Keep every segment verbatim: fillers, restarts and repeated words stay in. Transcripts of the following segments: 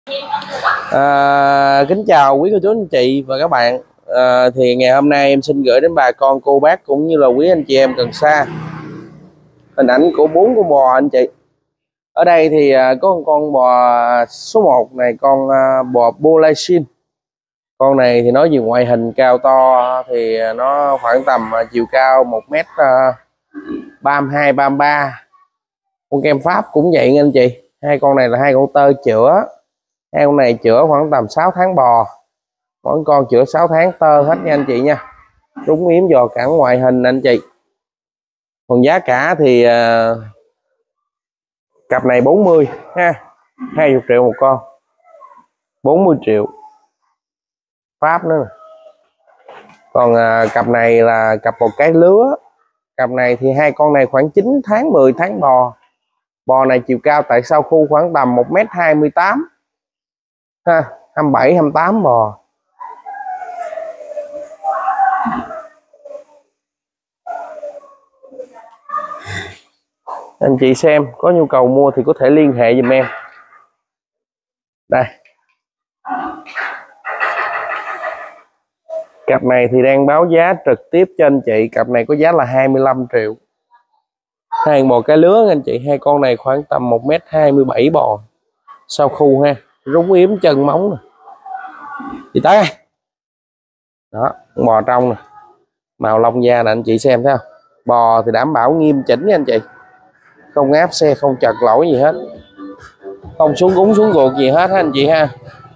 À, kính chào quý cô chú anh chị và các bạn. À, thì ngày hôm nay em xin gửi đến bà con cô bác cũng như là quý anh chị em gần xa hình ảnh của bốn con bò anh chị. Ở đây thì à, có một con bò số một này, con à, bò Bolaisin. Con này thì nói về ngoại hình cao to thì nó khoảng tầm à, chiều cao một mét ba mươi hai ba mươi ba. Con kem Pháp cũng vậy nha anh chị. Hai con này là hai con tơ chữa. Hai con này chữa khoảng tầm sáu tháng bò, mỗi con chữa sáu tháng tơ hết nha anh chị nha. Đúng yếm giò cả ngoại hình anh chị. Còn giá cả thì uh, cặp này bốn mươi ha, hai mươi triệu một con, bốn mươi triệu Pháp nữa. Còn uh, cặp này là cặp một cái lứa. Cặp này thì hai con này khoảng chín tháng mười tháng bò. Bò này chiều cao tại sau khu khoảng tầm một mét hai mươi tám ha, hai mươi bảy hai mươi tám bò. Anh chị xem có nhu cầu mua thì có thể liên hệ giùm em. Đây, cặp này thì đang báo giá trực tiếp cho anh chị. Cặp này có giá là hai mươi lăm triệu. Hai bò cái lứa anh chị. Hai con này khoảng tầm một mét hai mươi bảy bò, sau khu ha, rúng yếm chân móng nè. Đi tới đây. Đó, bò trong nè, màu lông da nè anh chị xem thấy không. Bò thì đảm bảo nghiêm chỉnh nha anh chị, không áp xe, không chật lỗi gì hết, không xuống gúng xuống ruột gì hết ha anh chị ha.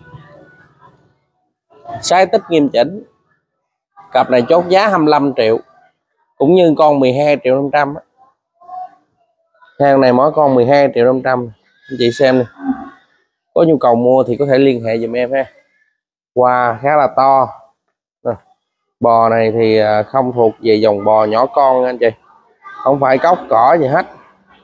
Sai tích nghiêm chỉnh. Cặp này chốt giá hai mươi lăm triệu, cũng như con mười hai triệu năm trăm. Hàng này mỗi con mười hai triệu năm trăm. Anh chị xem nè, có nhu cầu mua thì có thể liên hệ giùm em ha. Wow, khá là to. Bò này thì không thuộc về dòng bò nhỏ con anh chị, không phải cóc cỏ gì hết.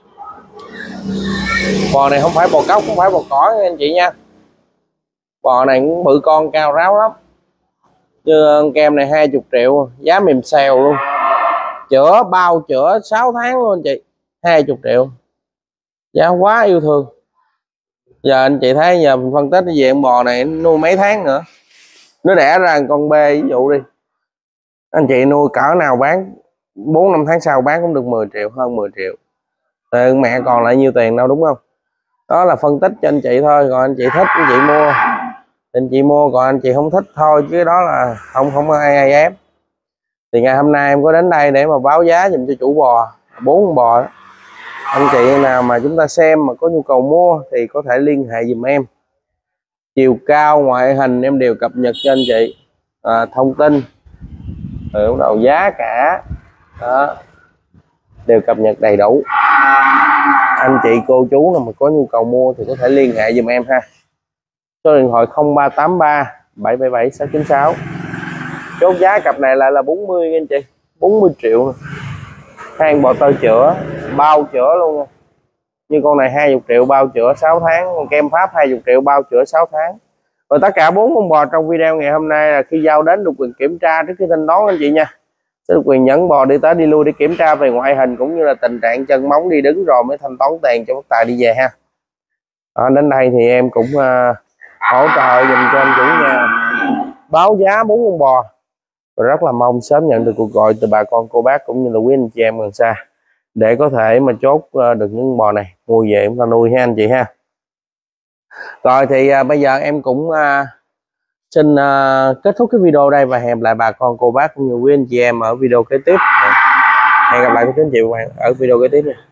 Bò này không phải bò cóc, không phải bò cỏ nha anh chị nha. Bò này cũng bự con, cao ráo lắm. Như kem này hai mươi triệu, giá mềm xèo luôn. Chữa bao chữa sáu tháng luôn anh chị, hai mươi triệu, giá quá yêu thương. Giờ anh chị thấy, giờ mình phân tích về con bò này nuôi mấy tháng nữa nó đẻ ra con bê, ví dụ đi, anh chị nuôi cỡ nào bán bốn năm tháng sau bán cũng được mười triệu, hơn mười triệu. Thì mẹ còn lại nhiêu tiền đâu, đúng không? Đó là phân tích cho anh chị thôi. Còn anh chị thích anh chị mua thì anh chị mua, còn anh chị không thích thôi, chứ đó là không không có ai ai ép. Thì ngày hôm nay em có đến đây để mà báo giá dùm cho chủ bò, bốn con bò đó. Anh chị nào mà chúng ta xem mà có nhu cầu mua thì có thể liên hệ dùm em. Chiều cao, ngoại hình em đều cập nhật cho anh chị, à, thông tin từ đầu giá cả đó đều cập nhật đầy đủ. Anh chị cô chú nào mà có nhu cầu mua thì có thể liên hệ dùm em ha. Số điện thoại không ba tám ba bảy bảy bảy sáu chín sáu. Chốt giá cặp này lại là bốn mươi anh chị, bốn mươi triệu. Hai bò tơ chữa, bao chữa luôn nha. Như con này hai mươi triệu bao chữa sáu tháng, con kem Pháp hai mươi triệu bao chữa sáu tháng. Và tất cả bốn con bò trong video ngày hôm nay là khi giao đến được quyền kiểm tra trước khi thanh toán anh chị nha. Sẽ được quyền dẫn bò đi tới đi lui để kiểm tra về ngoại hình cũng như là tình trạng chân móng đi đứng rồi mới thanh toán tiền cho bác tài đi về ha. Đó, đến đây thì em cũng uh, hỗ trợ dùm cho anh chủ nhà báo giá bốn con bò. Và rất là mong sớm nhận được cuộc gọi từ bà con cô bác cũng như là quý anh chị em gần xa để có thể mà chốt uh, được những bò này mua về chúng ta nuôi ha anh chị ha. Rồi thì uh, bây giờ em cũng uh, xin uh, kết thúc cái video đây và hẹn lại bà con cô bác cũng như quý anh chị em ở video kế tiếp. Hẹn gặp lại quý anh chị và các bạn ở video kế tiếp nha.